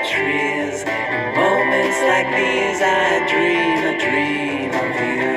trees. In moments like these, I dream a dream of you.